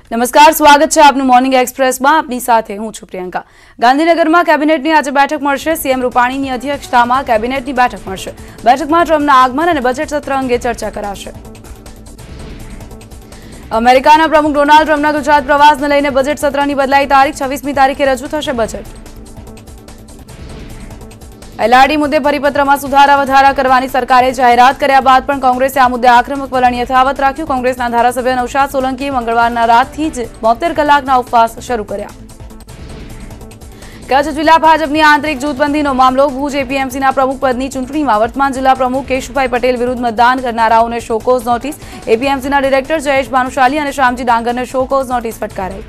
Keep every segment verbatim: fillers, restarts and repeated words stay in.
નમસ્કાર, સ્વાગત છે આપનું મોર્નિંગ એક્સપ્રેસમાં। આપની સાથે હું છું પ્રિયંકા। ગાંધીનગરમાં કેબિનેટની આજે બેઠક મળશે। સીએમ રૂપાણીની અધ્યક્ષતામાં કેબિનેટની બેઠક મળશે। બેઠકમાં ટ્રમ્પના આગમન અને બજેટ સત્ર અંગે ચર્ચા કરાશે। અમેરિકાના પ્રમુખ ડોનાલ્ડ ટ્રમ્પના ગુજરાત પ્રવાસને લઈને બજેટ સત્રની બદલાઈ તારીખ છવ્વીસમી તારીખે રજૂ થશે બજેટ। એલઆરડી મુદ્દે પરિપત્રમાં સુધારા વધારા કરવાની સરકારે જાહેરાત કર્યા બાદ પણ કોંગ્રેસે આ મુદ્દે આક્રમક વલણ યથાવત રાખ્યું। કોંગ્રેસના ધારાસભ્ય નૌશાદ સોલંકીએ મંગળવારના રાતથી જ બોતેર કલાકના ઉપવાસ શરૂ કર્યા। કચ્છ જિલ્લા ભાજપની આંતરિક જૂથબંધીનો મામલો। ભુજ એપીએમસીના પ્રમુખ પદની ચૂંટણીમાં વર્તમાન જિલ્લા પ્રમુખ કેશુભાઈ પટેલ વિરુદ્ધ મતદાન કરનારાઓને શોકોઝ નોટિસ। એપીએમસીના ડિરેક્ટર જયેશ ભાનુશાલી અને શ્યામજી ડાંગરને શોકોઝ નોટિસ ફટકારાઈ।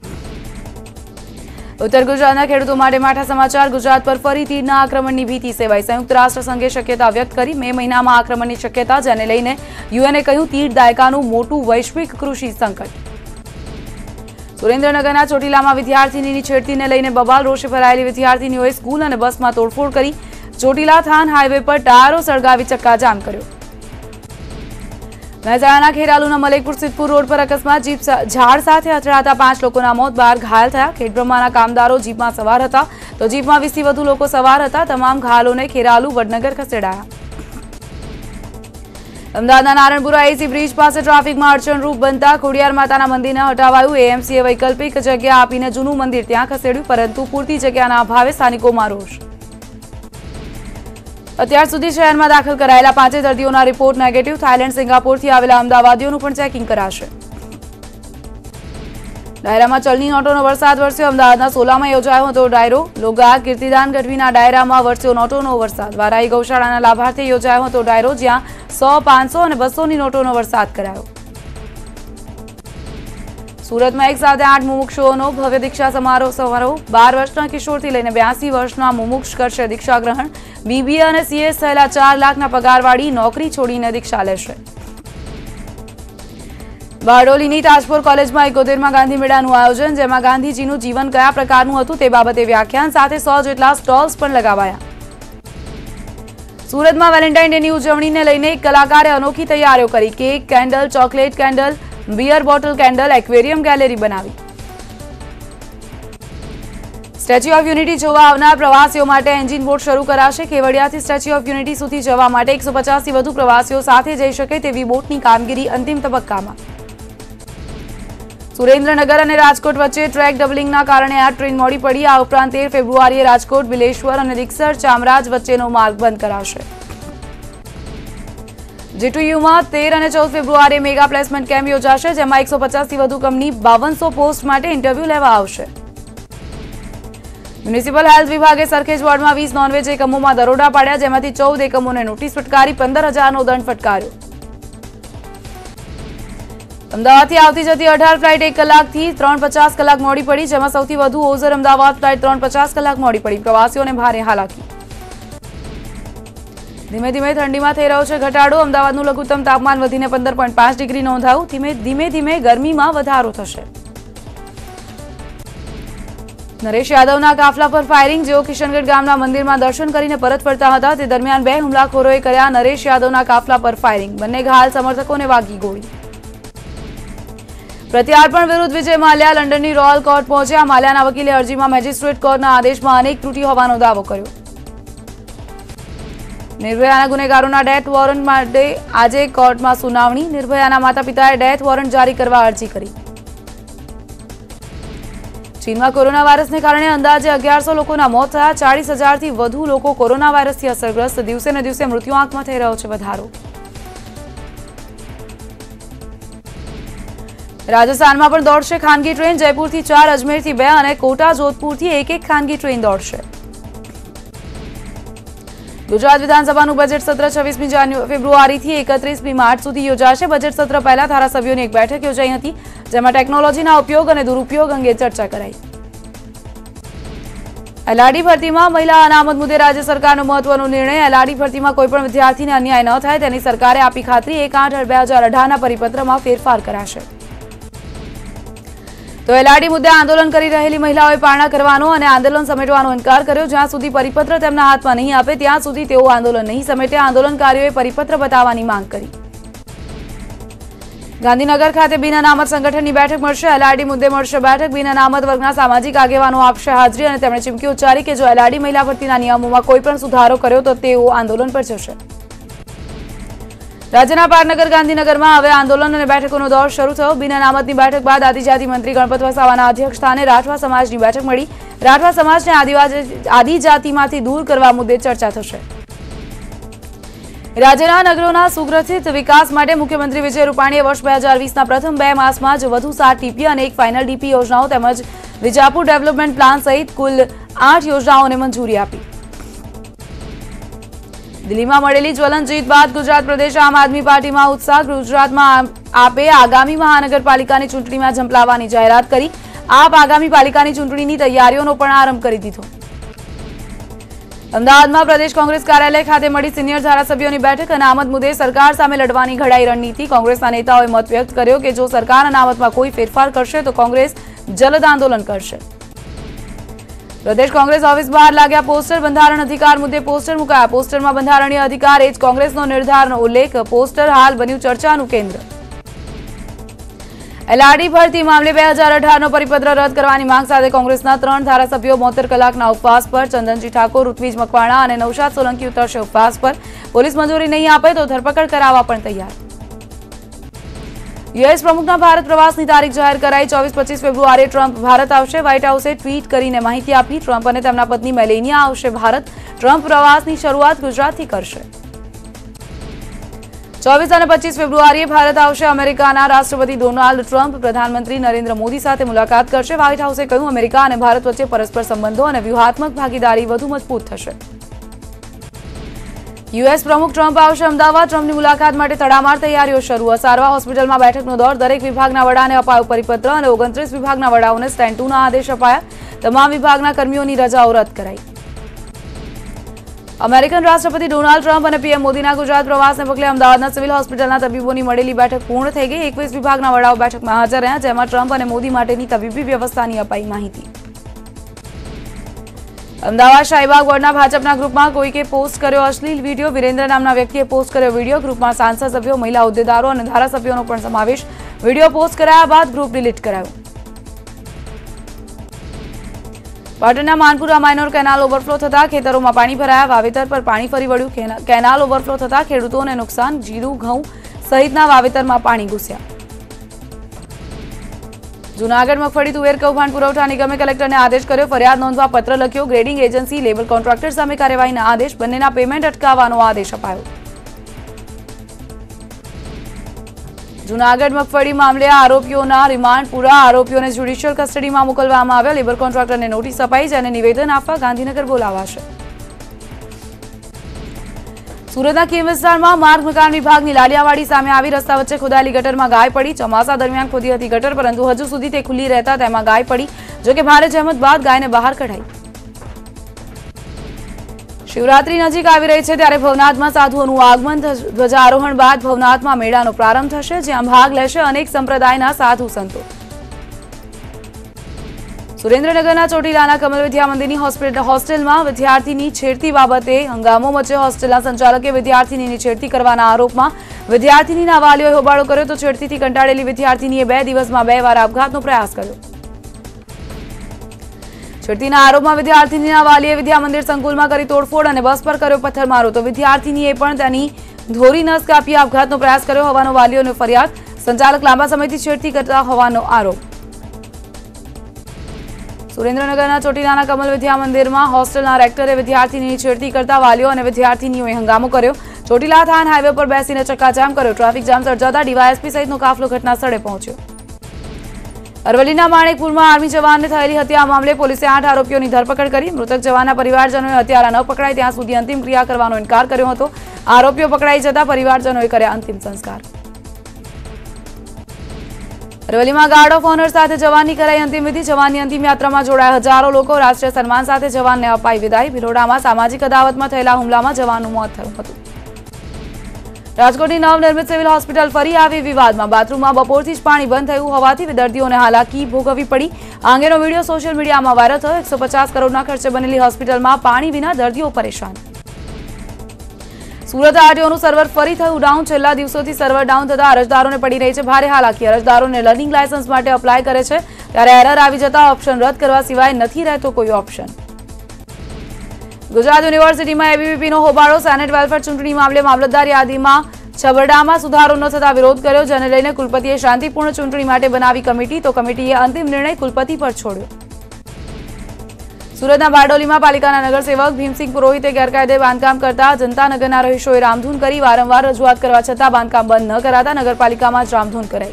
उत्तर गुजरातना खेडूतो माटे माठा समाचार। गुजरात पर फरी तीडना आक्रमणनी भीति सेवाई। संयुक्त राष्ट्र संघे शक्यता व्यक्त करी। मे महीनामां आक्रमणनी शक्यता, जेने लईने यूएनए कह्युं तीड दायकानुं मोटुं वैश्विक कृषि संकट। सुरेन्द्रनगरना ચોટીલામાં વિદ્યાર્થીનીની છેડતીને લઈને બબાલ રોષે ભરાયેલી વિદ્યાર્થીનીઓએ સ્કૂલ અને બસમાં તોડફોડ કરી। ચોટીલા થાન હાઈવે પર ટાયરો સળગાવી ચક્કાજામ કર્યો। મહેસાણાના ખેરાલુના મલેકપુર સિદ્ધપુર રોડ પર અકસ્માત। જીપ ઝાડ સાથે અથડાતા પાંચ લોકોના મોત, બાર ઘાયલ થયા। ખેડબ્રહ્માના કામદારો જીપમાં સવાર હતા તો જીપમાં વીસથી વધુ લોકો સવાર હતા। તમામ ઘાયલોને ખેરાલુ વડનગર ખસેડાયા। અમદાવાદના નારણપુરા એસી બ્રિજ પાસે ટ્રાફિકમાં અડચણરૂપ બનતા ખોડિયાર માતાના મંદિરને હટાવાયું। એએમસીએ વૈકલ્પિક જગ્યા આપીને જૂનું મંદિર ત્યાં ખસેડ્યું, પરંતુ પૂરતી જગ્યાના અભાવે સ્થાનિકોમાં રોષ। અત્યાર સુધી શહેરમાં દાખલ કરાયેલા પાંચે દર્દીઓના રિપોર્ટ નેગેટિવ। થાઇલેન્ડ સિંગાપોરથી આવેલા અમદાવાદીઓનું પણ ચેકિંગ કરાશે। ડાયરામાં ચલણી નોટોનો વરસાદ વરસ્યો। અમદાવાદના સોલામાં યોજાયો હતો ડાયરો। લોકગાયક કીર્તિદાન ગઢવીના ડાયરામાં વરસ્યો નોટોનો વરસાદ। વારાઈ ગૌશાળાના લાભાર્થે યોજાયો હતો ડાયરો, જ્યાં સો, પાંચસો અને બસોની નોટોનો વરસાદ કરાયો। સુરતમાં એક સાથે આઠ મુમુક્ષુઓનો ભવ્ય દીક્ષા સમારોહ સમારોહ બાર વર્ષના કિશોરથી લઈને બ્યાસી વર્ષના મુમુક્ષ કરશે દીક્ષા ગ્રહણ। બીબીએ અને સીએસ થયેલા ચાર લાખના પગારવાળી નોકરી છોડીને દીક્ષા લેશે। બારડોલીની તાજપોર કોલેજમાં એકોતેરમાં ગાંધી મેળાનું આયોજન, જેમાં ગાંધીજીનું જીવન કયા પ્રકારનું હતું તે બાબતે વ્યાખ્યાન સાથે સો જેટલા સ્ટોલ્સ પણ લગાવાયા। સુરતમાં વેલેન્ટાઇન ડેની ઉજવણીને લઈને એક કલાકારે અનોખી તૈયારીઓ કરી। Cake, candle, chocolate candle, beer bottle candle, aquarium gallery बनावी। स्टेच्यू ऑफ यूनिटी जोवा आवनार प्रवासीओ माटे एंजीन बोट शरू कराशे। केवडियाथी स्टेच्यू ऑफ यूनिटी सुधी जवा माटे एक सौ पचास थी वधु प्रवासीओ साथे जई शके तेवी बोटनी कामगीरी अंतिम तबक्कामां। सुरेन्द्रनगर અને રાજકોટ વચ્ચે ટ્રેક ડબલિંગના કારણે આ ટ્રેન મોડી પડી। આ ઉપરાંત તેર ફેબ્રુઆરીએ રાજકોટ, બિલેશ્વર અને દિગસર ચામરાજ વચ્ચેનો માર્ગ બંધ કરાશે। જીટીયુમાં તેર અને ચૌદ ફેબ્રુઆરીએ મેગા પ્લેસમેન્ટ કેમ્પ યોજાશે, જેમાં એકસો પચાસથી વધુ કંપની બાવનસો પોસ્ટ માટે ઇન્ટરવ્યુ લેવા આવશે। મ્યુનિસિપલ હેલ્થ વિભાગે સરખેજ વોર્ડમાં વીસ નોનવેજ એકમોમાં દરોડા પાડ્યા, જેમાંથી ચૌદ એકમોને નોટિસ ફટકારી પંદર હજારનો દંડ ફટકાર્યો। અમદાવાદથી આવતી જતી અઢાર ફ્લાઇટ એક કલાકથી ત્રણ પચાસ કલાક મોડી પડી, જેમાં સૌથી વધુ ઓઝર અમદાવાદ ફ્લાઇટ ત્રણ પચાસ કલાક મોડી પડી। પ્રવાસીઓને ભારે હાલાકી। ધીમે ધીમે ઠંડીમાં થઈ રહ્યો છે ઘટાડો। અમદાવાદનું લઘુત્તમ તાપમાન વધીને પંદર પોઈન્ટ પાંચ ડિગ્રી નોંધાયું। ધીમે ધીમે ધીમે ગરમીમાં વધારો થશે। નરેશ યાદવના કાફલા પર ફાયરિંગ। જેઓ કિશનગઢ ગામના મંદિરમાં દર્શન કરીને પરત ફરતા હતા તે દરમિયાન બે હુમલાખોરોએ કર્યા નરેશ યાદવના કાફલા પર ફાયરિંગ। બંને ઘાયલ સમર્થકોને વાગી ગોળી। પ્રત્યાર્પણ વિરુદ્ધ વિજય માલ્યા લંડનની રોયલ કોર્ટ પહોંચ્યા। માલ્યાના વકીલે અરજીમાં મેજિસ્ટ્રેટ કોર્ટના આદેશમાં અનેક ત્રુટિ હોવાનો દાવો કર્યો। निर्भयाना गुનેગારોના डेथ वॉरंट માટે આજે કોર્ટમાં સુનાવણી। નિર્ભયાના માતા પિતાએ डेथ वॉरंट जारी કરવા અરજી કરી। ચીનમાં કોરોના વાયરસને કારણે અંદાજે અગિયારસો લોકોના મોત થયા। ચાલીસ હજારથી વધુ લોકો કોરોના વાયરસથી અસરગ્રસ્ત। દિવસે ને દિવસે મૃત્યુઆંકમાં થઈ રહ્યો છે વધારો। રાજસ્થાનમાં પણ દોડશે ખાનગી ટ્રેન। જયપુરથી ચાર, અજમેરથી બે અને કોટા જોધપુરથી એક એક ખાનગી ટ્રેન દોડશે। ગુજરાત વિધાનસભાનું બજેટ સત્ર છવ્વીસમી ફેબ્રુઆરીથી એકત્રીસમી માર્ચ સુધી યોજાશે। બજેટ સત્ર પહેલા ધારાસભ્યોની એક બેઠક યોજાઈ હતી, જેમાં ટેકનોલોજીના ઉપયોગ અને દુરુપયોગ અંગે ચર્ચા કરાઈ। એલઆરડી ભરતીમાં મહિલા અનામત મુદ્દે રાજ્ય સરકારનો મહત્વનો નિર્ણય। એલઆરડી ભરતીમાં કોઈપણ વિદ્યાર્થીને અન્યાય ન થાય તેની સરકારે આપી ખાતરી। એક આઠ બે હજાર અઢારના પરિપત્રમાં ફેરફાર કરાશે। તો એલઆરડી મુદ્દે આંદોલન કરી રહેલી મહિલાઓએ પારણા કરવાનો અને આંદોલન સમેટવાનો ઇનકાર કર્યો। જ્યાં સુધી પરિપત્ર તેમના હાથમાં નહીં આપે ત્યાં સુધી તેઓ આંદોલન નહીં સમેટે। આંદોલનકારીઓએ પરિપત્ર બતાવવાની માંગ કરી। ગાંધીનગર ખાતે બિન અનામત સંગઠનની બેઠક મળશે। એલઆરડી મુદ્દે મળશે બેઠક। બિન અનામત વર્ગના સામાજિક આગેવાનો આપશે હાજરી અને તેમણે ચીમકી ઉચ્ચારી કે જો એલઆરડી મહિલા ભરતીના નિયમોમાં કોઈ પણ સુધારો કર્યો તો તેઓ આંદોલન પર જશે। રાજ્યના પાટનગર ગાંધીનગરમાં હવે આંદોલન અને બેઠકોનો દોર શરૂ થયો। બિન અનામતની બેઠક બાદ આદિજાતિ મંત્રી ગણપત વસાવાના અધ્યક્ષસ્થાને રાઠવા સમાજની બેઠક મળી। રાઠવા સમાજને આદિજાતિમાંથી દૂર કરવા મુદ્દે ચર્ચા થશે। રાજ્યના નગરોના સુગ્રથિત વિકાસ માટે મુખ્યમંત્રી વિજય રૂપાણીએ વર્ષ બે હજાર વીસના પ્રથમ બે માસમાં જ વધુ સાત ટીપી અને એક ફાઇનલ ડીપી યોજનાઓ તેમજ વિજાપુર ડેવલપમેન્ટ પ્લાન સહિત કુલ આઠ યોજનાઓને મંજૂરી આપી। દિલ્હીમાં મળેલી જ્વલંત જીત બાદ ગુજરાત પ્રદેશ આમ આદમી પાર્ટીમાં ઉત્સાહ। ગુજરાતમાં આપે આગામી મહાનગરપાલિકાની ચૂંટણીમાં ઝંપલાવવાની જાહેરાત કરી। આપ આગામી પાલિકાની ચૂંટણીની તૈયારીઓનો પણ આરંભ કરી દીધો। અમદાવાદમાં પ્રદેશ કોંગ્રેસ કાર્યાલય ખાતે મળી સિનિયર ધારાસભ્યોની બેઠક। અનામત મુદ્દે સરકાર સામે લડવાની ઘડાઈ રણનીતિ। કોંગ્રેસના નેતાઓએ મત વ્યક્ત કર્યો કે જો સરકાર અનામતમાં કોઈ ફેરફાર કરશે તો કોંગ્રેસ જલદ આંદોલન કરશે। પ્રદેશ કોંગ્રેસ ઓફિસ બહાર લાગ્યા પોસ્ટર। બંધારણ અધિકાર મુદ્દે પોસ્ટર મુકાયા। પોસ્ટરમાં બંધારણીય અધિકાર એ જ કોંગ્રેસનો નિર્ધારનો ઉલ્લેખ। પોસ્ટર હાલ બન્યું ચર્ચાનું કેન્દ્ર। એલઆરડી ભરતી મામલે બે હજાર અઢારનો પરિપત્ર રદ કરવાની માંગ સાથે કોંગ્રેસના ત્રણ ધારાસભ્યો બોતેર કલાકના ઉપવાસ પર। ચંદનજી ઠાકોર, ઋત્વિજ મકવાણા અને નૌશાદ સોલંકી ઉતરશે ઉપવાસ પર। પોલીસ મંજૂરી નહીં આપે તો ધરપકડ કરાવવા પણ તૈયાર। યુએસ પ્રમુખના ભારત પ્રવાસની તારીખ જાહેર કરાઈ। ચોવીસ પચીસ ફેબ્રુઆરીએ ટ્રમ્પ ભારત આવશે। વ્હાઇટ હાઉસે ટ્વીટ કરીને માહિતી આપી। ટ્રમ્પ અને તેમના પત્ની મેલેનિયા આવશે ભારત। ટ્રમ્પ પ્રવાસની શરૂઆત ગુજરાતથી કરશે। ચોવીસ અને પચીસ ફેબ્રુઆરીએ ભારત આવશે અમેરિકાના રાષ્ટ્રપતિ ડોનાલ્ડ ટ્રમ્પ। પ્રધાનમંત્રી નરેન્દ્ર મોદી સાથે મુલાકાત કરશે। વ્હાઇટ હાઉસે કહ્યું અમેરિકા અને ભારત વચ્ચે પરસ્પર સંબંધો અને વ્યૂહાત્મક ભાગીદારી વધુ મજબૂત થશે। યુએસ પ્રમુખ ટ્રમ્પ આવશે અમદાવાદ। ટ્રમ્પની મુલાકાત માટે તડામાર તૈયારીઓ શરૂ। અસારવા હોસ્પિટલમાં બેઠકનો દોર। દરેક વિભાગના વડાને અપાયો પરિપત્ર અને ઓગણત્રીસ વિભાગના વડાઓને સ્ટેન્ડ ટુના આદેશ અપાયા। તમામ વિભાગના કર્મીઓની રજાઓ રદ કરાઈ। અમેરિકન રાષ્ટ્રપતિ ડોનાલ્ડ ટ્રમ્પ અને પીએમ મોદીના ગુજરાત પ્રવાસને પગલે અમદાવાદના સિવિલ હોસ્પિટલના તબીબોની મળેલી બેઠક પૂર્ણ થઈ ગઈ। એકવીસ વિભાગના વડાઓ બેઠકમાં હાજર રહ્યા, જેમાં ટ્રમ્પ અને મોદી માટેની તબીબી વ્યવસ્થાની અપાઈ માહિતી। અમદાવાદ શાહીબાગ વોર્ડના ભાજપના ગ્રુપમાં કોઈકે પોસ્ટ કર્યો અશ્લીલ વિડીયો। વિરેન્દ્ર નામના વ્યક્તિએ પોસ્ટ કર્યો વિડીયો। ગ્રુપમાં સાંસદ સભ્યો, મહિલા હોદ્દેદારો અને ધારાસભ્યોનો પણ સમાવેશ। વિડીયો પોસ્ટ કરાયા બાદ ગ્રુપ ડિલીટ કરાયું। પાટણના માનપુરા માઇનોર કેનાલ ઓવરફ્લો થતા ખેતરોમાં પાણી ભરાયા। વાવેતર પર પાણી ફરી વળ્યું। કેનાલ ઓવરફ્લો થતા ખેડૂતોને નુકસાન। જીરું, ઘઉં સહિતના વાવેતરમાં પાણી ઘૂસ્યા। જૂનાગઢ મગફળી તુવેર કૌભાંડ પુરવઠા નિગમે કલેક્ટરને આદેશ કર્યો। ફરિયાદ નોંધવા પત્ર લખ્યો। ગ્રેડિંગ એજન્સી, લેબર કોન્ટ્રાક્ટર સામે કાર્યવાહીના આદેશ। બંનેના પેમેન્ટ અટકાવવાનો આદેશ અપાયો। જૂનાગઢ મગફળી મામલે આરોપીઓના રિમાન્ડ પૂરા। આરોપીઓને જ્યુડિશિયલ કસ્ટડીમાં મોકલવામાં આવ્યા। લેબર કોન્ટ્રાક્ટરને નોટિસ અપાઈ છે અને નિવેદન આપવા ગાંધીનગર બોલાવાશે। સુરતના કીમ વિસ્તારમાં માર્ગ મકાન વિભાગની લાલિયાવાડી સામે આવી રસ્તા વચ્ચે ખોદાયેલી ગટરમાં ગાય પડી। ચોમાસા દરમિયાન ખોદી હતી ગટર, પરંતુ હજુ સુધી તે ખુલ્લી રહેતા તેમાં ગાય પડી। જોકે ભારે જહેમત બાદ ગાયને બહાર કઢાઈ। શિવરાત્રી નજીક આવી રહી છે ત્યારે ભવનાથમાં સાધુઓનું આગમન। ધ્વજારોહણ બાદ ભવનાથમાં મેળાનો પ્રારંભ થશે, જ્યાં ભાગ લેશે અનેક સંપ્રદાયના સાધુ સંતો। સુરેન્દ્રનગરના ચોટીલાના કમલ વિદ્યા મંદિરની હોસ્ટેલમાં વિદ્યાર્થીની છેડતી બાબતે હંગામો મચ્યો। હોસ્ટેલના સંચાલકે વિદ્યાર્થીનીની છેડતી કરવાના આરોપમાં વિદ્યાર્થીનીના વાલીઓએ હોબાળો કર્યો તો છેડતીથી કંટાળેલી વિદ્યાર્થીનીએ બે દિવસમાં બે વાર આપઘાતનો પ્રયાસ કર્યો। છેડતીના આરોપમાં વિદ્યાર્થીનીના વાલીએ વિદ્યા મંદિર સંકુલમાં કરી તોડફોડ અને બસ પર કર્યો પથ્થરમારો, તો વિદ્યાર્થીનીએ પણ તેની ધોરી નસ કાપી આપઘાતનો પ્રયાસ કર્યો હોવાનો વાલીઓની ફરિયાદ। સંચાલક લાંબા સમયથી છેડતી કરતા હોવાનો આરોપ। સુરેન્દ્રનગરના ચોટીલાના કમલ વિદ્યા મંદિરમાં હોસ્ટેલના રેક્ટરે વિદ્યાર્થીની છેડતી કરતા વાલીઓ અને વિદ્યાર્થીનીઓએ હંગામો કર્યો। ચોટીલા થાન હાઈવે પર બેસીને ચક્કાજામ કર્યો। ટ્રાફિક જામ સર્જાતા ડીવાયએસપી સહિતનો કાફલો ઘટના સ્થળે પહોંચ્યો। અરવલ્લીના માણેકપુરમાં આર્મી જવાનને થયેલી હત્યા મામલે પોલીસે આઠ આરોપીઓની ધરપકડ કરી। મૃતક જવાનના પરિવારજનોએ હત્યારા ન પકડાય ત્યાં સુધી અંતિમ ક્રિયા કરવાનો ઇનકાર કર્યો હતો। આરોપીઓ પકડાઈ જતા પરિવારજનોએ કર્યા અંતિમ સંસ્કાર। અરવલ્લીમાં ગાર્ડ ઓફ ઓનર સાથે જવાનની કરાઈ અંતિમ વિધિ। જવાનની અંતિમ યાત્રામાં જોડાયા હજારો લોકો। રાષ્ટ્રીય સન્માન સાથે જવાનને અપાઈ વિદાય। ભિલોડામાં સામાજિક અદાવતમાં થયેલા હુમલામાં જવાનનું મોત થયું હતું। રાજકોટની નવનિર્મિત સિવિલ હોસ્પિટલ ફરી આવી વિવાદમાં। બાથરૂમમાં બપોરથી જ પાણી બંધ થયું હોવાથી દર્દીઓને હાલાકી ભોગવવી પડી। આ અંગેનો વિડીયો સોશિયલ મીડિયામાં વાયરલ થયો। એકસો પચાસ કરોડના ખર્ચે બનેલી હોસ્પિટલમાં પાણી વિના દર્દીઓ પરેશાન। સુરત આરટીઓનું સર્વર ફરી થયું ડાઉન। છેલ્લા દિવસોથી સર્વર ડાઉન થતા અરજદારોને પડી રહી છે ભારે હાલાકી। અરજદારોને લર્નિંગ લાયસન્સ માટે અપ્લાય કરે છે ત્યારે એરર આવી જતા ઓપ્શન રદ કરવા સિવાય નથી રહેતો કોઈ ઓપ્શન। ગુજરાત યુનિવર્સિટીમાં એબીવીપીનો હોબાળો। સેનેટ વેલફેર ચૂંટણી મામલે મામલતદાર યાદીમાં છબરડામાં સુધારો ન થતા વિરોધ કર્યો, જેને લઈને કુલપતિએ શાંતિપૂર્ણ ચૂંટણી માટે બનાવી કમિટી, તો કમિટીએ અંતિમ નિર્ણય કુલપતિ પર છોડ્યો। સુરતના બારડોલીમાં પાલિકાના નગરસેવક ભીમસિંહ પુરોહિતે ગેરકાયદે બાંધકામ કરતા જનતાનગરના રહીશોએ રામધૂન કરી। વારંવાર રજૂઆત કરવા છતાં બાંધકામ બંધ ન કરાતા નગરપાલિકામાં જ રામધૂન કરાઈ।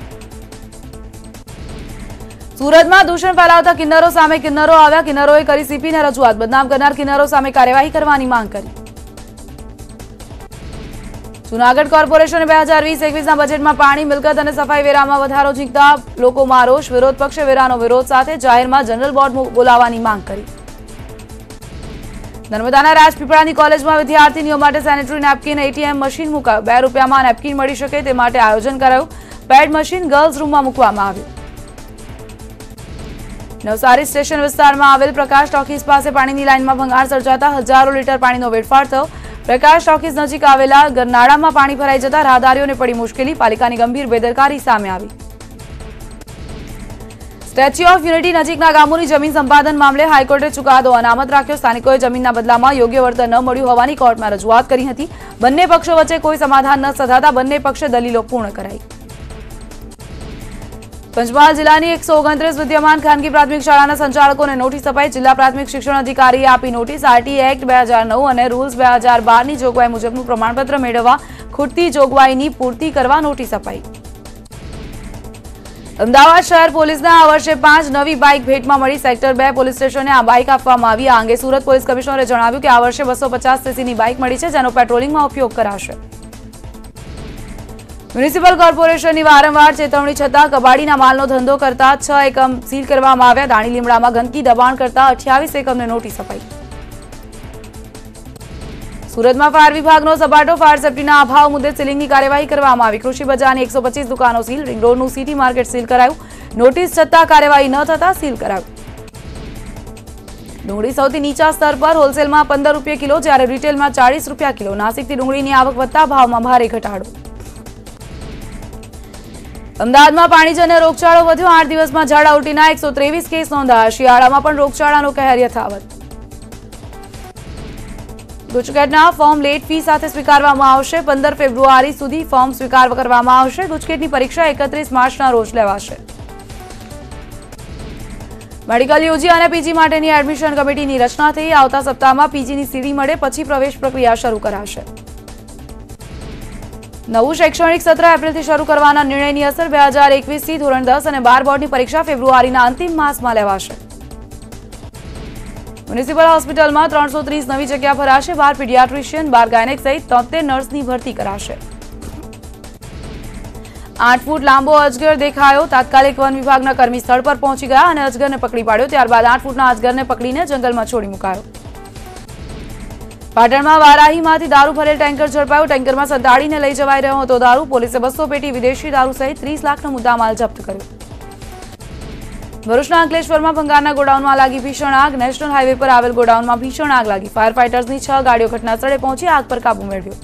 સુરતમાં દૂષણ ફેલાવતા કિન્નરો સામે કિન્નરો આવ્યા। કિન્નરોએ કરી સીપીને રજૂઆત, બદનામ કરનાર કિન્નરો સામે કાર્યવાહી કરવાની માંગ કરી। જૂનાગઢ કોર્પોરેશને બે હજાર વીસ એકવીસના બજેટમાં પાણી, મિલકત અને સફાઈ વેરામાં વધારો ઝીંકતા લોકોમાં રોષ। વિરોધ પક્ષે વેરાનો વિરોધ સાથે જાહેરમાં જનરલ બોર્ડ બોલાવવાની માંગ કરી। નર્મદાના રાજપીપળાની કોલેજમાં વિદ્યાર્થીનીઓ માટે સેનેટરી નેપકિન એટીએમ મશીન મુકાયું। બે રૂપિયામાં નેપકિન મળી શકે તે માટે આયોજન કરાયું। પેડ મશીન ગર્લ્સ રૂમમાં મૂકવામાં આવ્યું। નવસારી સ્ટેશન વિસ્તારમાં આવેલ પ્રકાશ ટોકીઝ પાસે પાણીની લાઇનમાં ભંગાણ સર્જાતા હજારો લીટર પાણીનો વેડફાટ થયો। પ્રકાશ ટોકીઝ નજીક આવેલા ગરનાળામાં પાણી ભરાઈ જતા રાહદારીઓને પડી મુશ્કેલી। પાલિકાની ગંભીર બેદરકારી સામે આવી। સ્ટેચ્યુ ઓફ યુનિટી નજીકના ગામોની જમીન સંપાદન મામલે હાઈકોર્ટે ચુકાદો અનામત રાખ્યો। સ્થાનિકોએ જમીનના બદલામાં યોગ્ય વળતર ન મળ્યું હોવાની કોર્ટમાં રજૂઆત કરી હતી। બંને પક્ષો વચ્ચે કોઈ સમાધાન ન સધાતા બંને પક્ષે દલીલો પૂર્ણ કરાઈ। પંચમહાલ જિલ્લાની એકસો ઓગણત્રીસ વિદ્યમાન ખાનગી પ્રાથમિક શાળાના સંચાલકોને નોટિસ અપાઈ। જિલ્લા પ્રાથમિક શિક્ષણ અધિકારીએ આપી નોટિસ। આરટી એક્ટ બે હજાર નવ અને રૂલ્સ બે હજાર બારની જોગવાઈ મુજબનું પ્રમાણપત્ર મેળવવા ખૂટતી જોગવાઈની પૂર્તિ કરવા નોટિસ અપાઈ। અમદાવાદ શહેર પોલીસના આ વર્ષે પાંચ નવી બાઇક ભેટમાં મળી। સેક્ટર બે પોલીસ સ્ટેશને આ બાઇક આપવામાં આવી। આ અંગે સુરત પોલીસ કમિશનરે જણાવ્યું કે આ વર્ષે બસો પચાસ સીસીની બાઇક મળી છે, જેનો પેટ્રોલિંગમાં ઉપયોગ કરાશે। મ્યુનિસિપલ કોર્પોરેશનની વારંવાર ચેતવણી છતાં કબાડીના માલનો ધંધો કરતા છ એકમ સીલ કરવામાં આવ્યા। દાણી લીમડામાં ગંદકી દબાણ કરતા અઠ્યાવીસ એકમને નોટિસ અપાઈ। સુરતમાં ફાયર વિભાગનો સપાટો। ફાયર સેફટીના અભાવ મુદ્દે સીલિંગની કાર્યવાહી કરવામાં આવી। કૃષિ બજારની એકસો પચીસ દુકાનો સીલ। રિંગ રોડનું સિટી માર્કેટ સીલ કરાયું। નોટિસ છતાં કાર્યવાહી ન થતા સીલ કરાયું। ડુંગળી સૌથી નીચા સ્તર પર હોલસેલમાં પંદર રૂપિયા કિલો, જ્યારે રિટેલમાં ચાલીસ રૂપિયા કિલો। નાસિકથી ડુંગળીની આવક વધતા ભાવમાં ભારે ઘટાડો। અમદાવાદમાં પાણીજન્ય રોગચાળો વધ્યો। આઠ દિવસમાં ઝાડા ઉલટીના એકસો ત્રેવીસ કેસ નોંધાયા। શિયાળામાં પણ રોગચાળાનો કહેર યથાવત। ગુજકેટના ફોર્મ લેટ ફી સાથે સ્વીકારવામાં આવશે। પંદર ફેબ્રુઆરી સુધી ફોર્મ સ્વીકાર કરવામાં આવશે। ગુજકેટની પરીક્ષા એકત્રીસ માર્ચના રોજ લેવાશે। મેડિકલ યુજી અને પીજી માટેની એડમિશન કમિટીની રચના થઈ। આવતા સપ્તાહમાં પીજીની સીડી મળે પછી પ્રવેશ પ્રક્રિયા શરૂ કરાશે। નવું શૈક્ષણિક સત્ર એપ્રિલથી શરૂ કરવાના નિર્ણયની અસર। બે હજાર એકવીસથી ધોરણ દસ અને બાર બોર્ડની પરીક્ષા ફેબ્રુઆરીના અંતિમ માસમાં લેવાશે। મ્યુનિસિપલ હોસ્પિટલમાં ત્રણસો ત્રીસ નવી જગ્યા ભરાશે। બાર પીડિયાટ્રિશિયન, બાર ગાયનેક સહિત તોતેર નર્સની ભરતી કરાશે। આઠ ફૂટ લાંબો અજગર દેખાયો। તાત્કાલિક વન વિભાગના કર્મી સ્થળ પર પહોંચી ગયા અને અજગરને પકડી પાડ્યો। ત્યારબાદ આઠ ફૂટના અજગરને પકડીને જંગલમાં છોડી મુકાયો। પાટણમાં વારાહીમાંથી દારૂ ભરેલ ટેન્કર ઝડપાયું। ટેન્કરમાં સંતાડીને લઈ જવાઈ રહ્યો હતો દારૂ। પોલીસે બસો પેટી વિદેશી દારૂ સહિત ત્રીસ લાખનો મુદ્દામાલ જપ્ત કર્યો। ભરૂચના અંકલેશ્વરમાં ભંગારના ગોડાઉનમાં લાગી ભીષણ આગ। નેશનલ હાઈવે પર આવેલ ગોડાઉનમાં ભીષણ આગ લાગી। ફાયર ફાઈટર્સની છ ગાડીઓ ઘટનાસ્થળે પહોંચી આગ પર કાબુ મેળવ્યો।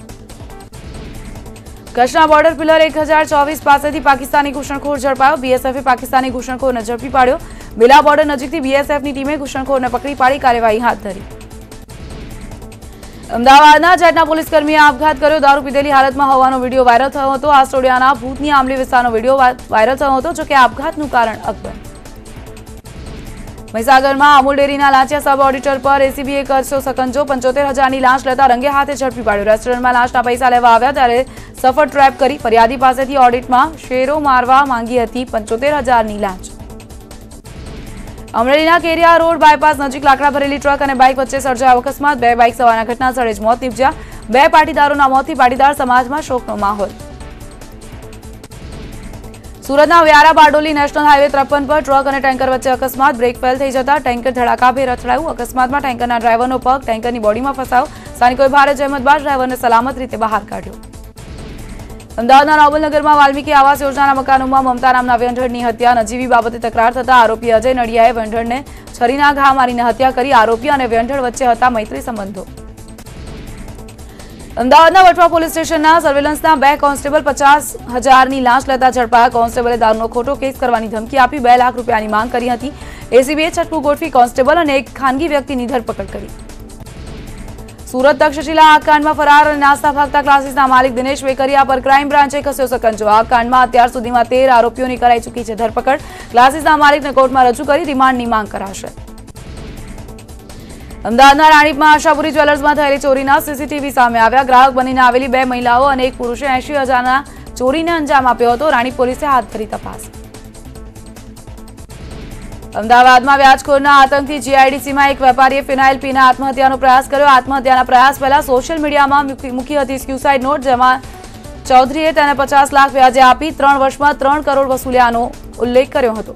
કચ્છના બોર્ડર પિલર એક હજાર ચોવીસ પાસેથી પાકિસ્તાની ઘૂસણખોર ઝડપાયો। બીએસએફે પાકિસ્તાની ઘૂસણખોરને ઝડપી પાડ્યો। બેલા બોર્ડર નજીકથી બીએસએફની ટીમે ઘૂસણખોરને પકડી પાડી કાર્યવાહી હાથ ધરી। અમદાવાદના જેટના પોલીસકર્મીએ આપઘાત કર્યો। દારૂ પીધેલી હાલતમાં હોવાનો વિડીયો વાયરલ થયો હતો। આસ્ટોડિયાના ભૂતની આંબલી વિસ્તારનો વિડીયો વાયરલ થયો હતો, જોકે આપઘાતનું કારણ અકબંધ। મહીસાગરમાં અમૂલ ડેરીના લાંચિયા સબ ઓડિટર પર એસીબીએ કર્યો સકંજો। પંચોતેર હજારની લાંચ લેતા રંગે હાથે ઝડપી પાડ્યો। રેસ્ટોરન્ટમાં લાંચના પૈસા લેવા આવ્યા ત્યારે સફળ ટ્રેપ કરી ફરિયાદી પાસેથી ઓડિટમાં શેરો મારવા માંગી હતી પંચોતેર હજારની લાંચ। અમરેલીના કેરિયા રોડ બાયપાસ નજીક લાકડા ભરેલી ટ્રક અને બાઇક વચ્ચે સર્જાયો અકસ્માત। બે બાઇક સવારના ઘટના સ્થળે જ મોત નીપજ્યા। બે પાટીદારોના મોતથી પાટીદાર સમાજમાં શોકનો માહોલ। સુરતના વ્યારા બારડોલી નેશનલ હાઈવે ત્રેપન પર ટ્રક અને ટેન્કર વચ્ચે અકસ્માત। બ્રેક ફેલ થઈ જતા ટેન્કર ધડાકાભેર અથડાયું। અકસ્માતમાં ટેન્કરના ડ્રાઈવરનો પગ ટેન્કરની બોડીમાં ફસાયો। સ્થાનિકોએ ભારે જહેમત બાદ ડ્રાઈવરને સલામત રીતે બહાર કાઢ્યો। અમદાવાદના નોબલનગરમાં વાલ્મીકી આવાસ યોજનાના મકાનોમાં મમતા નામના વેંઢળની હત્યા। નજીવી બાબતે તકરાર થતા આરોપી અજય નડિયાએ વેંઢળને છરીના ઘા મારીને હત્યા કરી। આરોપી અને વેંઢળ વચ્ચે હતા મૈત્રી સંબંધો। અમદાવાદના વટવા પોલીસ સ્ટેશનના સર્વેલન્સના બે કોન્સ્ટેબલ પચાસ હજારની લાંચ લેતા ઝડપાયા. કોન્સ્ટેબલે દારૂનો ખોટો કેસ કરવાની ધમકી આપી બે લાખ રૂપિયાની માંગ કરી હતી. એસીબીએ છટકું ગોઠવી કોન્સ્ટેબલ અને એક ખાનગી વ્યક્તિની ધરપકડ કરી. સુરત તક્ષશિલા આગકાંડમાં ફરાર અને નાસ્તા ભાગતા ક્લાસીસના માલિક દિનેશ વેકરિયા પર ક્રાઇમ બ્રાન્ચે કસ્યો સકંજો. આ કાંડમાં અત્યાર સુધીમાં તેર આરોપીઓની કરાઈ ચૂકી છે ધરપકડ. ક્લાસીસના માલિકને કોર્ટમાં રજૂ કરી રિમાન્ડની માંગ કરાશે. અમદાવાદના રાણીપમાં આશાપુરી જ્વેલર્સમાં થયેલી ચોરીના સીસીટીવી સામે આવ્યા. ગ્રાહક બનીને આવેલી બે મહિલાઓ અને એક પુરુષે એંશી હજારના ચોરીને અંજામ આપ્યો હતો. રાણીપ પોલીસે હાથ ધરી તપાસ. અમદાવાદમાં વ્યાજખોરના આતંકથી જીઆઈડીસીમાં એક વેપારીએ ફિનાઇલ પીને આત્મહત્યાનો પ્રયાસ કર્યો. આત્મહત્યાના પ્રયાસ પહેલા સોશિયલ મીડિયામાં મૂકી હતી સ્યુસાઇડ નોટ, જેમાં ચૌધરીએ તેને પચાસ લાખ વ્યાજે આપી ત્રણ વર્ષમાં ત્રણ કરોડ વસૂલ્યાનો ઉલ્લેખ કર્યો હતો.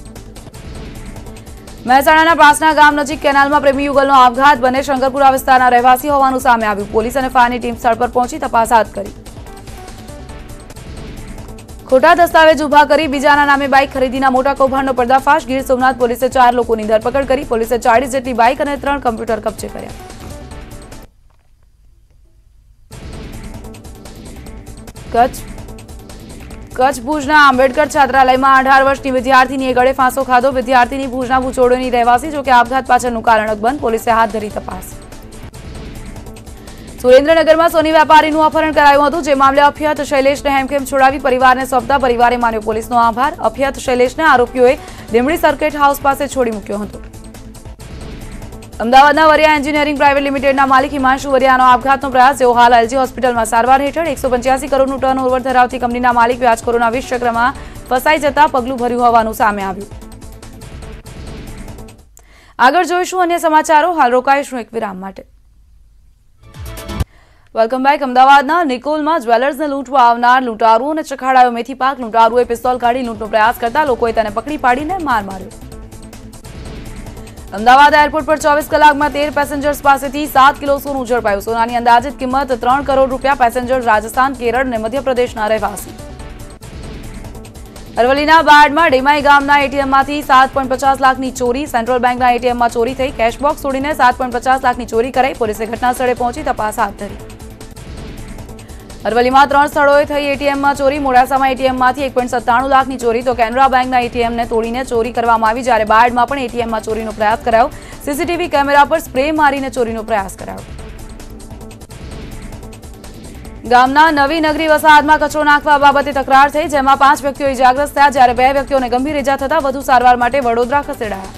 મહેસાણાના પાસના ગામ નજીક કેનાલમાં પ્રેમી યુગલનો આપઘાત. બંને શંકરપુરા વિસ્તારના રહેવાસી હોવાનું સામે આવ્યું. પોલીસ અને ફાયરની ટીમ સ્થળ પર પહોંચી તપાસ હાથ કરી. ખોટા દસ્તાવેજ ઉભા કરી બીજાના નામે બાઇક ખરીદીના મોટા કૌભાંડનો પર્દાફાશ. ગીર સોમનાથ પોલીસે ચાર લોકોની ધરપકડ કરી. પોલીસે ચાળીસ જેટલી બાઇક અને ત્રણ કમ્પ્યુટર કબજે કર્યા. કચ્છ કચ્છ ભુજના આંબેડકર છાત્રાલયમાં અઢાર વર્ષની વિદ્યાર્થીનીએ ગળે ફાંસો ખાધો. વિદ્યાર્થીની ભુજના ભૂચોડોની રહેવાસી, જોકે આપઘાત પાછળનું કારણ અકબંધ. પોલીસે હાથ ધરી તપાસ. સુરેન્દ્રનગરમાં સોની વેપારીનું અપહરણ કરાયું હતું, જે મામલે અભ્યર્થ શૈલેષને હેમખેમ છોડાવી પરિવારને સોંપતા પરિવારે માન્યો પોલીસનો આભાર. અભ્યર્થ શૈલેષને આરોપીઓએ લીંબડી સર્કિટ હાઉસ પાસે છોડી મૂક્યો હતો. અમદાવાદના વરિયા એન્જિનિયરિંગ પ્રાઇવેટ લિમિટેડના માલિક હિમાંશુ વરિયાનો આપઘાતનો પ્રયાસ. જેઓ હાલ એલજી હોસ્પિટલમાં સારવાર હેઠળ. એકસો પંચ્યાસી કરોડનું ટર્ન ઓવર ધરાવતી કંપનીના માલિક વ્યાજખોરોના વિષ ચક્રમાં ફસાઈ જતા પગલું ભર્યું હોવાનું સામે આવ્યું. આગળ જોઈશું અન્ય સમાચારો. હાલ રોકાઈશું એક વિરામ માટે. Welcome back. અમદાવાદના નિકોલમાં જ્વેલર્સને લૂંટવા આવનાર લૂંટારુઓને ચખાડાયો મેથી પાક. લૂંટારુઓએ પિસ્તોલ કાઢી લૂંટનો પ્રયાસ કરતા લોકોએ તેને પકડી પાડીને માર માર્યો. અમદાવાદ એરપોર્ટ પર ચોવીસ કલાકમાં તેર પેસેન્જર્સ પાસેથી સાત કિલો સોનું ઝડપાયું. સોનાની અંદાજિત કિંમત ત્રણ કરોડ રૂપિયા. પેસેન્જર રાજસ્થાન, કેરળ અને મધ્યપ્રદેશના રહેવાસી. અરવલ્લીના બાયડમાં ડેમાઈ ગામના એટીએમમાંથી સાત પોઈન્ટ પચાસ લાખની ચોરી. સેન્ટ્રલ બેંકના એટીએમમાં ચોરી થઈ. કેશબોક્સ તોડીને સાત પોઈન્ટ પચાસ લાખની ચોરી કરાઈ. પોલીસે ઘટના સ્થળે પહોંચી તપાસ હાથ ધરી. અરવલ્લીમાં ત્રણ સ્થળોએ થઈ એટીએમમાં ચોરી. મોડાસામાં એટીએમમાંથી એક પોઈન્ટ સત્તાણું લાખની ચોરી, તો કેનરા બેંકના એટીએમને તોડીને ચોરી કરવામાં આવી. જ્યારે બાયડમાં પણ એટીએમમાં ચોરીનો પ્રયાસ કરાયો. સીસીટીવી કેમેરા પર સ્પ્રે મારીને ચોરીનો પ્રયાસ કરાયો. ગામના નવી નગરી વસાહતમાં કચરો નાખવા બાબતે તકરાર થઈ, જેમાં પાંચ વ્યક્તિઓ ઇજાગ્રસ્ત થયા, જ્યારે બે વ્યક્તિઓને ગંભીર ઇજા થતા વધુ સારવાર માટે વડોદરા ખસેડાયા.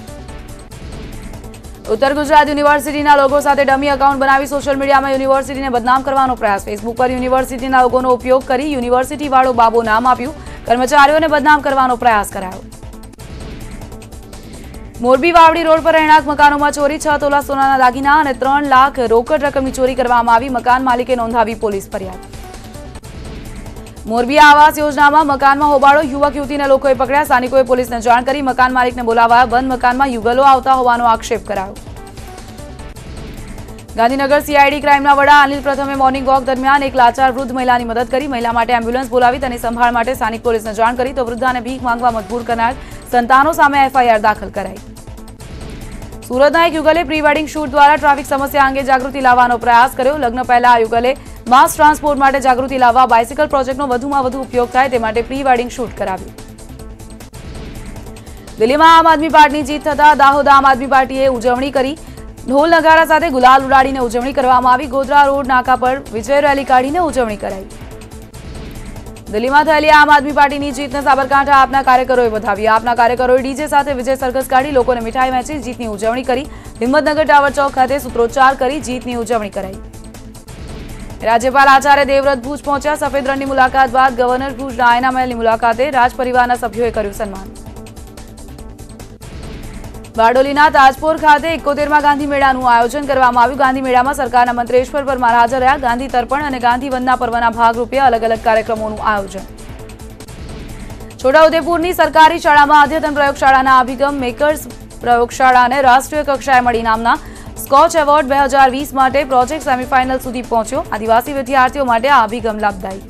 ઉત્તર ગુજરાત યુનિવર્સિટીના લોગો સાથે ડમી એકાઉન્ટ બનાવી સોશિયલ મીડિયામાં યુનિવર્સિટીને બદનામ કરવાનો પ્રયાસ. ફેસબુક પર યુનિવર્સિટીના લોગોનો ઉપયોગ કરી યુનિવર્સિટી વાળો બાબો નામ આપ્યું. કર્મચારીઓને બદનામ કરવાનો પ્રયાસ કરાયો. મોરબી વાવડી રોડ પર રહેણાંક મકાનોમાં ચોરી. છ તોલા સોનાના દાગીના અને ત્રણ લાખ રોકડ રકમની ચોરી કરવામાં આવી. મકાન માલિકે નોંધાવી પોલીસ ફરિયાદ. મોરબી આવાસ યોજનામાં મકાનમાં હોબાળો. યુવક યુવતીને લોકોએ પકડ્યા. સ્થાનિકોએ પોલીસને જાણ કરી મકાન માલિકને બોલાવાયા. બંધ મકાનમાં યુગલો આવતા હોવાનો આક્ષેપ કરાયો. ગાંધીનગર સીઆઈડી ક્રાઇમના વડા અનિલ પ્રથમે મોર્નિંગ વોક દરમિયાન એક લાચાર વૃદ્ધ મહિલાની મદદ કરી. મહિલા માટે એમ્બ્યુલન્સ બોલાવી તેની સંભાળ માટે સ્થાનિક પોલીસને જાણ કરી, તો વૃદ્ધાને ભીખ માંગવા મજબૂર કરનાર સંતાનો સામે એફઆઈઆર દાખલ કરાઈ. સુરતના એક યુગલે પ્રી વેડિંગ શૂટ દ્વારા ટ્રાફિક સમસ્યા અંગે જાગૃતિ લાવવાનો પ્રયાસ કર્યો. લગ્ન પહેલા આ યુગલે માસ ટ્રાન્સપોર્ટ માટે જાગૃતિ લાવવા બાઇસિકલ પ્રોજેક્ટનો વધુમાં વધુ ઉપયોગ થાય તે માટે પ્રી વેડિંગ શૂટ કરાવ્યું. દિલ્હીમાં આમ આદમી પાર્ટીની જીત થતા દાહોદ આમ આદમી પાર્ટીએ ઉજવણી કરી. ઢોલ નગારા સાથે ગુલાલ ઉડાડીને ઉજવણી કરવામાં આવી. ગોધરા રોડ નાકા પર વિજય રેલી કાઢીને ઉજવણી કરાઈ. દિલ્હીમાં થયેલી આમ આદમી પાર્ટીની જીતને સાબરકાંઠા આપના કાર્યકરોએ વધાવી. આપના કાર્યકરોએ ડીજે સાથે વિજય સરઘસ કાઢી લોકોને મીઠાઈ વહેંચી જીતની ઉજવણી કરી. હિંમતનગર ટાવર ચોક ખાતે સૂત્રોચ્ચાર કરી જીતની ઉજવણી કરાઈ. રાજ્યપાલ આચાર્ય દેવવ્રત ભુજ પહોંચ્યા. સફેદ રણની મુલાકાત બાદ ગવર્નર ભુજના આયના મહેલની મુલાકાતે રાજ પરિવારના સભ્યોએ કર્યું સન્માન. બારડોલીના તાજપોર ખાતે એકોતેરમાં ગાંધી મેળાનું આયોજન કરવામાં આવ્યું. ગાંધી મેળામાં સરકારના મંત્રી ઈશ્વર પરમાર હાજર રહ્યા. ગાંધી તર્પણ અને ગાંધી વંદના પર્વના ભાગરૂપે અલગ અલગ કાર્યક્રમોનું આયોજન. છોટાઉદેપુરની સરકારી શાળામાં અદ્યતન પ્રયોગશાળાના અભિગમ મેકર્સ પ્રયોગશાળાને રાષ્ટ્રીય કક્ષાએ મળી નામના સ્કોચ એવોર્ડ બે હજાર વીસ માટે પ્રોજેક્ટ સેમીફાઇનલ સુધી પહોંચ્યો. આદિવાસી વિદ્યાર્થીઓ માટે આ અભિગમ લાભદાયી.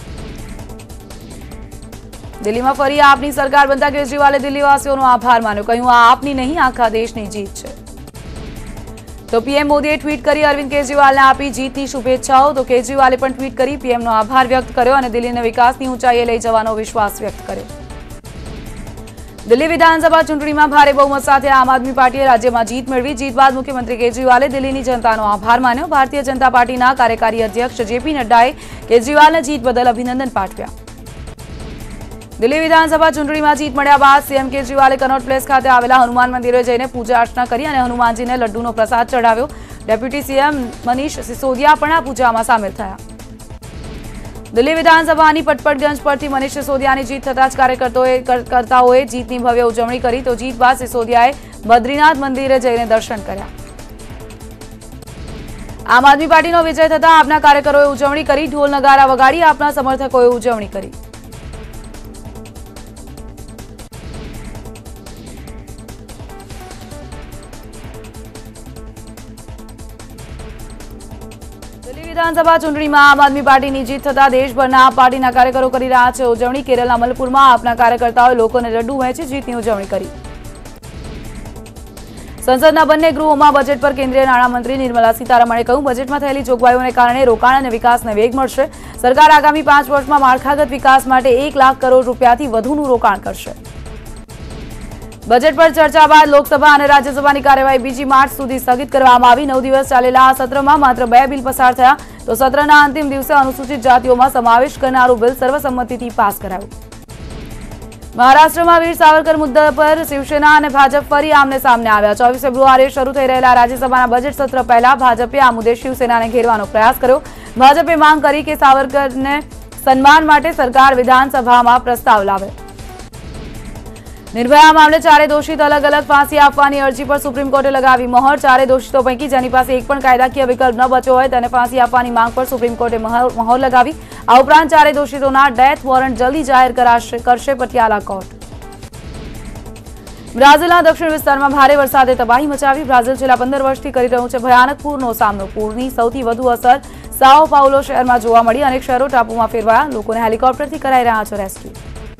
દિલ્હીમાં ફરી આપની સરકાર બનતા કેજરીવાલે દિલ્હીવાસીઓનો આભાર માન્યો. કહ્યું આ આપની નહીં આખા દેશની જીત છે. તો પીએમ મોદીએ ટ્વીટ કરી અરવિંદ કેજરીવાલને આપી જીતની શુભેચ્છાઓ। તો કેજરીવાલે પણ ટ્વીટ કરી પીએમનો આભાર વ્યક્ત કર્યો અને દિલ્હીને વિકાસની ઊંચાઈએ લઈ જવાનો વિશ્વાસ વ્યક્ત કર્યો। દિલ્હી વિધાનસભા ચૂંટણીમાં ભારે બહુમત સાથે આમ આદમી પાર્ટીએ રાજ્યમાં જીત મેળવી। જીત બાદ મુખ્યમંત્રી કેજરીવાલે દિલ્હીની જનતાનો આભાર માન્યો। ભારતીય જનતા પાર્ટીના કાર્યકારી અધ્યક્ષ જેપી નડ્ડાએ કેજરીવાલને જીત બદલ અભિનંદન પાઠવ્યા। દિલ્હી વિધાનસભા ચૂંટણીમાં જીત મળ્યા બાદ સીએમ કેજરીવાલે કનોટ પ્લેસ ખાતે આવેલા હનુમાન મંદિરે જઈને પૂજા અર્ચના કરી અને હનુમાનજીને લડ્ડુનો પ્રસાદ ચઢાવ્યો। ડેપ્યુટી સીએમ મનીષ સિસોદિયા પણ આ પૂજામાં સામેલ થયા। દિલ્હી વિધાનસભાની પટપટગંજ પરથી મનીષ સિસોદિયાની જીત થતાં જ કાર્યકર્તાઓએ કરતાઓએ જીતની ભવ્ય ઉજવણી કરી। તો જીત બાદ સિસોદિયાએ બદ્રીનાથ મંદિરે જઈને દર્શન કર્યા। આમ આદમી પાર્ટીનો વિજય થતાં આપના કાર્યકરોએ ઉજવણી કરી। ઢોલ નગારા વગાડી આપના સમર્થકોએ ઉજવણી કરી। દિલ્હી વિધાનસભા ચૂંટણીમાં આમ આદમી પાર્ટીની જીત થતાં દેશભરના આ પાર્ટીના કાર્યકરો કરી રહ્યા છે ઉજવણી। કેરળના મલપુરમાં આપના કાર્યકર્તાઓએ લોકોને લડ્ડુ વહેંચી જીતની ઉજવણી કરી। સંસદના બંને ગૃહોમાં બજેટ પર કેન્દ્રીય નાણામંત્રી નિર્મલા સીતારમણે કહ્યું, બજેટમાં થયેલી જોગવાઈઓને કારણે રોકાણ અને વિકાસને વેગ મળશે। સરકાર આગામી પાંચ વર્ષમાં માળખાગત વિકાસ માટે એક લાખ કરોડ રૂપિયાથી વધુનું રોકાણ કરશે। બજેટ પર ચર્ચા બાદ લોકસભા અને રાજ્યસભાની કાર્યવાહી બીજી માર્ચ સુધી સ્થગિત કરવામાં આવી। નવ દિવસ ચાલેલા આ સત્રમાં માત્ર બે બિલ પસાર થયા। તો સત્રના અંતિમ દિવસે અનુસૂચિત જાતિઓમાં સમાવેશ કરનારું બિલ સર્વસંમતિથી પાસ કરાયું। મહારાષ્ટ્રમાં વીર સાવરકર મુદ્દા પર શિવસેના અને ભાજપ ફરી આમને સામને આવ્યા। ચોવીસ ફેબ્રુઆરીએ શરૂ થઈ રહેલા રાજ્યસભાના બજેટ સત્ર પહેલા ભાજપે આ મુદ્દે શિવસેનાને ઘેરવાનો પ્રયાસ કર્યો। ભાજપે માંગ કરી કે સાવરકરને સન્માન માટે સરકાર વિધાનસભામાં પ્રસ્તાવ લાવે। નિર્ભયા મામલે ચારે દોષિત અલગ અલગ ફાંસી આપવાની અરજી પર સુપ્રીમ કોર્ટે લગાવી મહોર। ચારે દોષિતો પૈકી જેની પાસે એક પણ કાયદાકીય વિકલ્પ ન બચ્યો હોય તેને ફાંસી આપવાની માંગ પર સુપ્રીમ કોર્ટે મહોર લગાવી। આ ઉપરાંત ચારે દોષિતોના ડેથ વોરંટ જલ્દી જાહેર કરાશે કરશે પટિયાલા કોર્ટ। બ્રાઝિલના દક્ષિણ વિસ્તારમાં ભારે વરસાદે તબાહી મચાવી। બ્રાઝિલ છેલ્લા પંદર વર્ષથી કરી રહ્યું છે ભયાનક પૂરનો સામનો। પૂરની સૌથી વધુ અસર સાઓ પાઉલો શહેરમાં જોવા મળી। અનેક શહેરો ટાપુમાં ફેરવાયા। લોકોને હેલિકોપ્ટરથી કરાઈ રહ્યા છે રેસ્ક્યુ।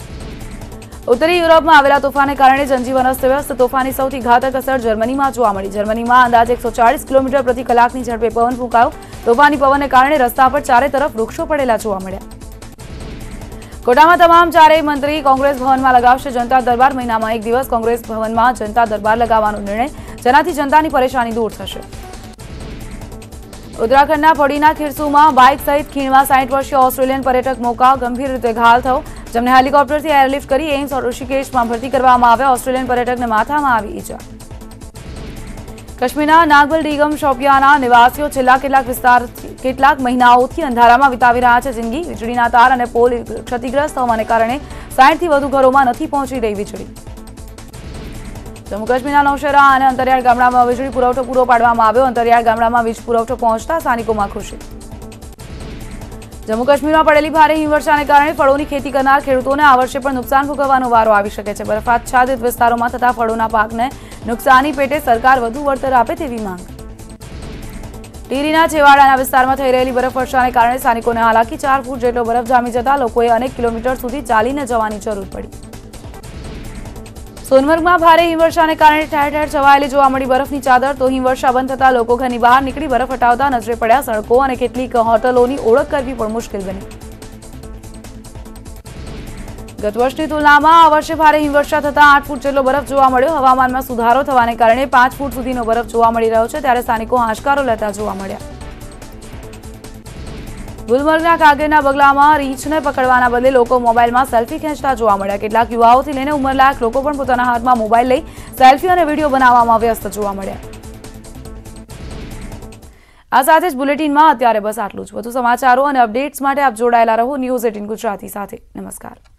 ઉત્તરી યુરોપમાં આવેલા તોફાનને કારણે જનજીવન અસ્તવ્યસ્ત। તોફાની સૌથી ઘાતક અસર જર્મનીમાં જોવા મળી। જર્મનીમાં અંદાજે એકસો ચાળીસ કિલોમીટર પ્રતિ કલાકની ઝડપે પવન ફૂંકાયો। તોફાની પવનને કારણે રસ્તા પર ચારે તરફ વૃક્ષો પડેલા જોવા મળ્યા। કોટામાં તમામ ચારેય મંત્રી કોંગ્રેસ ભવનમાં લગાવશે જનતા દરબાર। મહિનામાં એક દિવસ કોંગ્રેસ ભવનમાં જનતા દરબાર લગાવવાનો નિર્ણય, જેનાથી જનતાની પરેશાની દૂર થશે। ઉત્તરાખંડના પડીના ખીરસુમાં બાઇક સહિત ખીણમાં સાઠ વર્ષીય ઓસ્ટ્રેલિયન પર્યટક મોકા ગંભીર રીતે ઘાયલ થયો, જેમને હેલિકોપ્ટરથી એરલિફ્ટ કરી એઇમ્સ ઋષિકેશમાં ભરતી કરવામાં આવ્યા। ઓસ્ટ્રેલિયન પર્યટકને માથામાં આવી ઈજા। કાશ્મીરના નાગબલ ડીગમ શોપિયાના નિવાસીઓ છેલ્લા કેટલાક વિસ્તાર કેટલાક મહિનાઓથી અંધારામાં વિતાવી રહ્યા છે જિંદગી। વીજળીના તાર અને પોલ ક્ષતિગ્રસ્ત હોવાને કારણે સાઠથી વધુ ઘરોમાં નથી પહોંચી રહી વીજળી। જમ્મુ કાશ્મીરના નૌશેરા અને અંતરિયાળ ગામડામાં વીજળી પુરવઠો પૂરો પાડવામાં આવ્યો। અંતરિયાળ ગામડામાં વીજ પુરવઠો પહોંચતા સ્થાનિકોમાં ખુશી। જમ્મુ કાશ્મીરમાં પડેલી ભારે હિમવર્ષાને કારણે ફળોની ખેતી કરનાર ખેડૂતોને આ વર્ષે પણ નુકસાન ભોગવવાનો વારો આવી શકે છે। બરફાચ્છાદિત વિસ્તારોમાં થતા ફળોના પાકને નુકસાની પેટે સરકાર વધુ વળતર આપે તેવી માંગ। ટીરીના છેવાડાના વિસ્તારમાં થઈ રહેલી બરફવર્ષાને કારણે સ્થાનિકોને હાલાકી। ચાર ફૂટ જેટલો બરફ જામી જતા લોકોએ અનેક કિલોમીટર સુધી ચાલીને જવાની જરૂર પડી। સોનમર્ગમાં ભારે હિમવર્ષાને કારણે ઠેર ઠેર છવાયેલી જોવા મળી બરફની ચાદર। તો હિમવર્ષા બંધ થતાં લોકો ઘરની બહાર નીકળી બરફ હટાવતા નજરે પડ્યા। સડકો અને કેટલીક હોટલોની ઓળખ કરવી પણ મુશ્કેલ બની। ગત વર્ષની તુલનામાં આ વર્ષે ભારે હિમવર્ષા થતાં આઠ ફૂટ જેટલો બરફ જોવા મળ્યો। હવામાનમાં સુધારો થવાને કારણે પાંચ ફૂટ સુધીનો બરફ જોવા મળી રહ્યો છે, ત્યારે સ્થાનિકો હાશકારો લેતા જોવા મળ્યા। ગુલમર્ગના કાગેરના બગલામાં રીંછને પકડવાના બદલે લોકો મોબાઈલમાં સેલ્ફી ખેંચતા જોવા મળ્યા। કેટલાક યુવાઓથી લઈને ઉંમરલાયક લોકો પણ પોતાના હાથમાં મોબાઈલ લઈ સેલ્ફી અને વિડીયો બનાવવામાં વ્યસ્ત જોવા મળ્યા। આ સાથે જ બુલેટિનમાં અત્યારે બસ આટલું જ। વધુ સમાચારો અને અપડેટ્સ માટે આપ જોડાયેલા રહો ન્યૂઝ એટીન ગુજરાતી સાથે। નમસ્કાર।